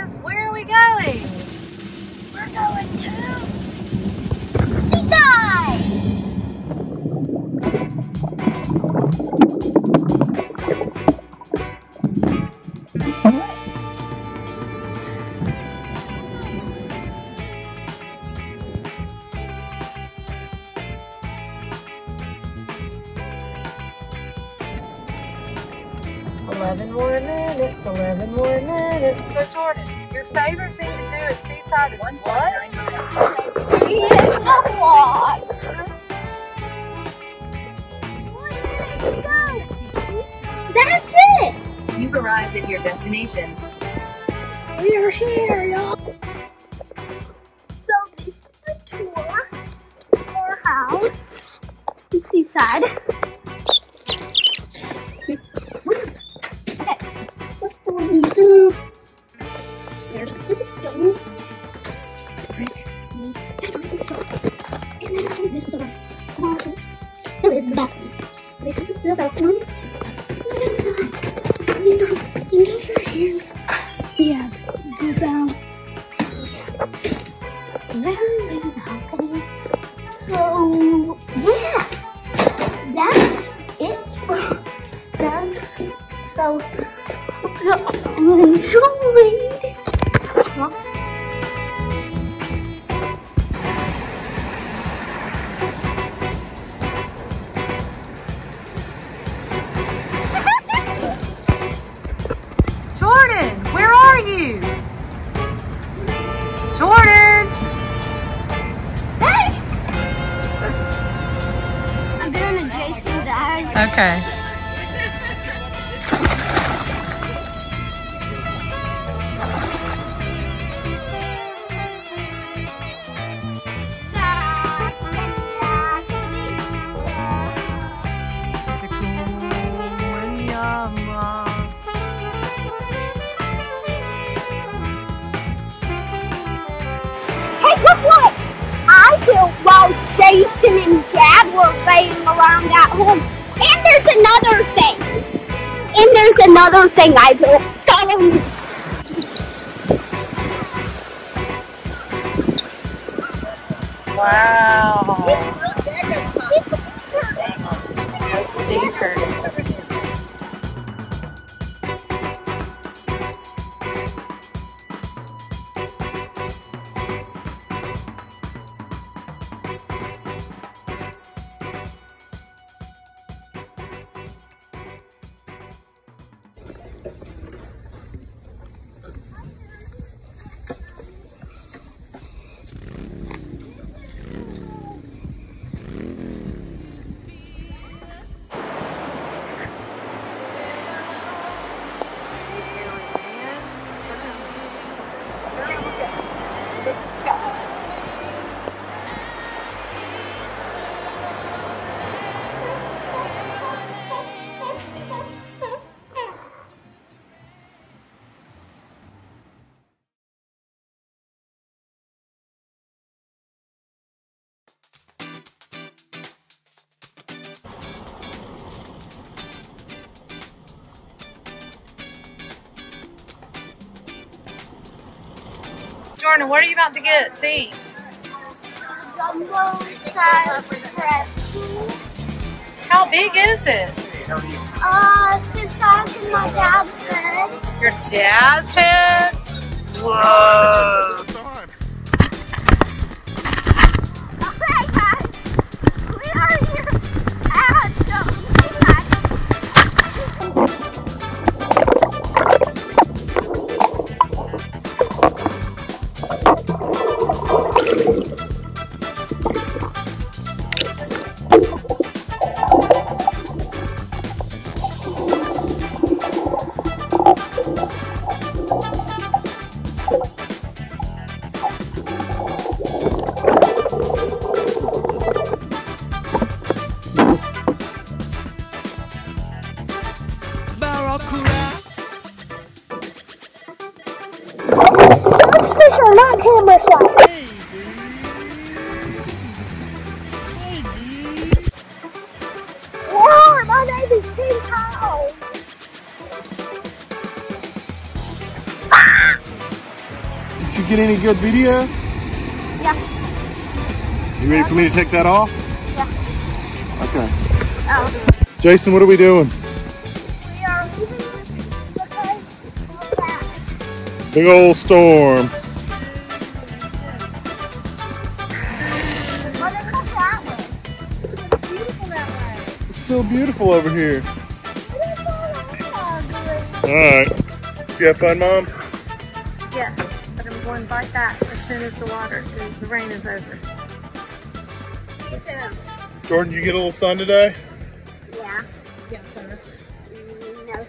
us. Where are we going? We're going to Seaside! 11 more minutes, 11 more minutes. So Jordan, your favorite thing to do at Seaside is what? It's a lot. That's it. You've arrived at your destination. We are here, y'all. So this is the tour of our house in Seaside. Okay, let's go through. There's a bunch of stones. There's the shop. And then this is our closet. No, this is the bathroom. This is the bathroom. And over here we have the balcony. So yeah, that's it. So hope you all enjoyed. Jordan, where are you? Jordan! Hey! I'm doing a Jason dive. Okay. Such a cool and yama. Hey, look what I built while Jason and Dad were laying around at home. And there's another thing I built. Follow me. Wow. It's Sea turtle. Jordan, what are you about to get to eat? jumbo size pretzel. How big is it? The size of my dad's head. Your dad's head? Whoa. Okay, guys, we are here at fish are not camera fly. Roar, my name is King Kyle. you get any good video? Yeah. You ready for me to take that off? Yeah. Okay. Oh. Jason, what are we doing? We are leaving because we're back. Big old storm. Well, let's go that way. It's beautiful that way. It's still beautiful over here. All Alright. You have fun, Mom? Yes, but I'm going to bite back as soon as the rain is over. Jordan, you get a little sun today? Yeah. Yes, sir. No,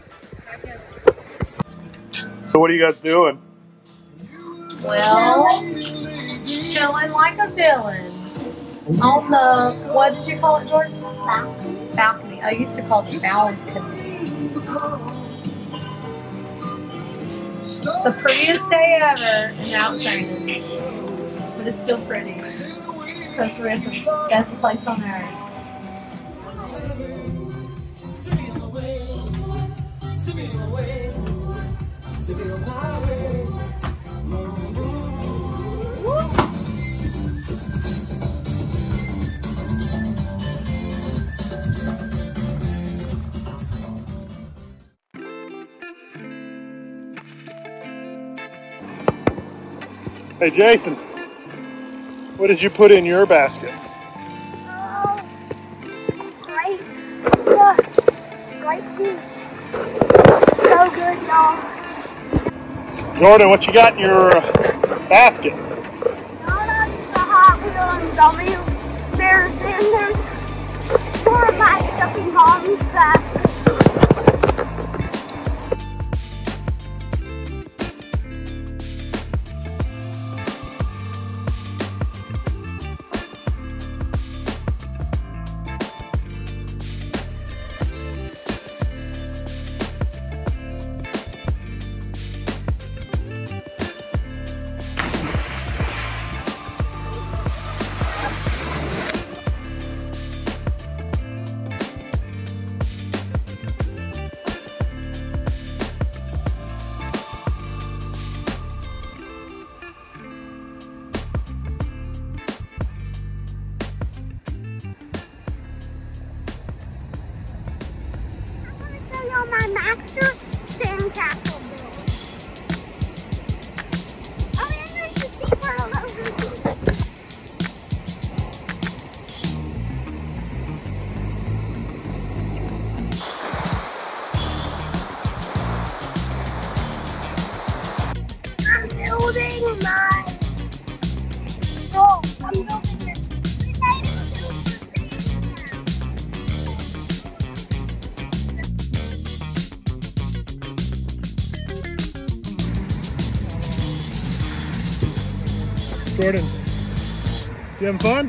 sir. So what are you guys doing? Well, chilling like a villain on the, what did you call it, Jordan? Balcony. I used to call it the balcony. It's the prettiest day ever, and now it's raining. But it's still pretty. Because we're at the best place on earth. Hey, Jason. What did you put in your basket? Oh, great. Yeah. Great food. So good, y'all. Jordan, what you got in your basket? Donuts, the Hot Wheels, the Bears, and there's 4 of my stuffing mom's basket. On my master sandcastle build. Oh, and there's the sea turtle over here. I'm building my boat. I'm building it. We made it super Jordan, you having fun?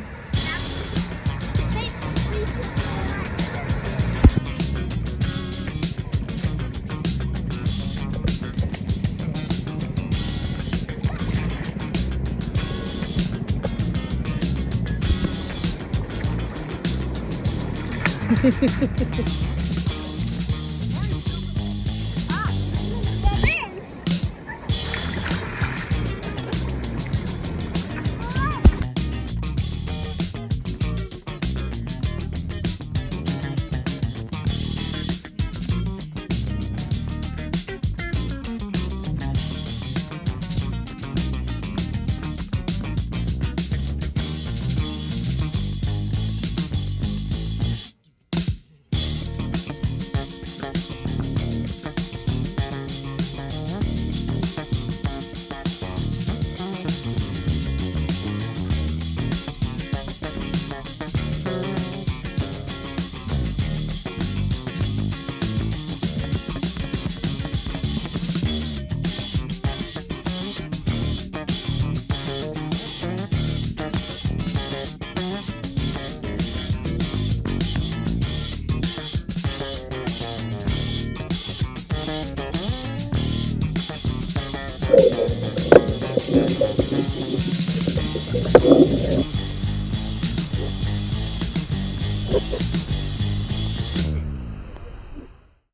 Thank you.